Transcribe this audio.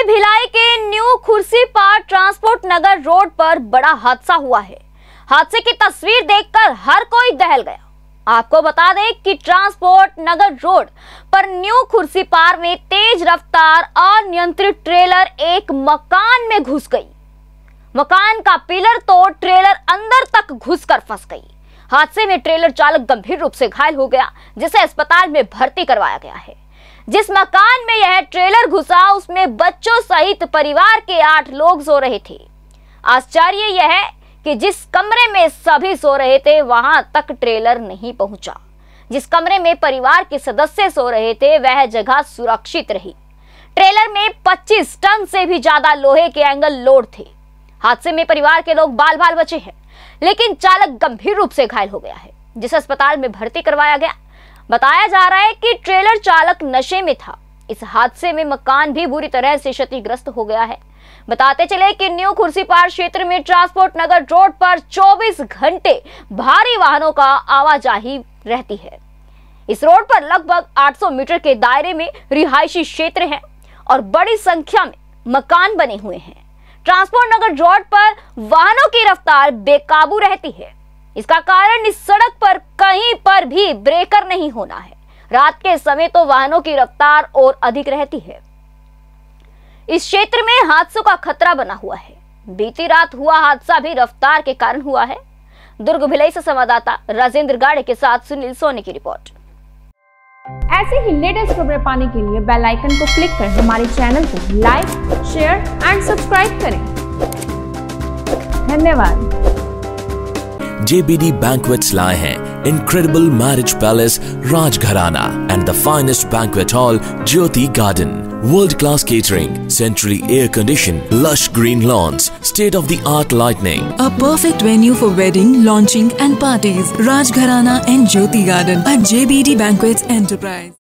भिलाई के new Khursipar transport Nagar road पर बड़ा हादसा हुआ है। हादसे की तस्वीर देखकर हर कोई दहल गया। आपको बता दें कि ट्रांसपोर्ट नगर रोड पर न्यू खुर्सीपार में तेज रफ्तार अनियंत्रित ट्रेलर एक मकान में घुस गई। मकान का पिलर तोड़ ट्रेलर अंदर तक घुसकर फंस गई। हादसे में ट्रेलर चालक गंभीर रूप से घायल हो गया, जिसे अस्पताल में भर्ती करवाया गया है। जिस मकान में यह ट्रेलर घुसा उसमें बच्चों सहित परिवार के 8 लोग सो रहे थे। आश्चर्य यह है कि जिस कमरे में सभी सो रहे थे वहां तक ट्रेलर नहीं पहुंचा। जिस कमरे में परिवार के सदस्य सो रहे थे वह जगह सुरक्षित रही। ट्रेलर में 25 टन से भी ज्यादा लोहे के एंगल लोड थे। हादसे में परिवार के लोग बाल बाल बचे हैं, लेकिन चालक गंभीर रूप से घायल हो गया है, जिसे अस्पताल में भर्ती करवाया गया। बताया जा रहा है कि ट्रेलर चालक नशे में था। इस हादसे में मकान भी बुरी तरह से क्षतिग्रस्त हो गया है। बताते चले कि न्यू खुर्सीपार क्षेत्र में ट्रांसपोर्ट नगर रोड पर 24 घंटे भारी वाहनों का आवाजाही रहती है। इस रोड पर लगभग 800 मीटर के दायरे में रिहायशी क्षेत्र है और बड़ी संख्या में मकान बने हुए हैं। ट्रांसपोर्ट नगर रोड पर वाहनों की रफ्तार बेकाबू रहती है। इसका कारण इस सड़क पर कहीं पर भी ब्रेकर नहीं होना है। रात के समय तो वाहनों की रफ्तार और अधिक रहती है। इस क्षेत्र में हादसों का खतरा बना हुआ है। बीती रात हुआ हादसा भी रफ्तार के कारण हुआ है। दुर्ग भिलाई से संवाददाता राजेंद्र गाड़े के साथ सुनील सोनी की रिपोर्ट। ऐसे ही लेटेस्ट खबरें पाने के लिए बेल आइकन को क्लिक कर हमारे चैनल को लाइक, शेयर एंड सब्सक्राइब करें। धन्यवाद। JBD Banquets लाए हैं incredible marriage palace Rajgharana and the finest banquet hall Jyoti Garden. World-class catering, centrally air-conditioned, lush green lawns, state-of-the-art lighting. A perfect venue for wedding, launching and parties. Rajgharana and Jyoti Garden at JBD Banquets Enterprise.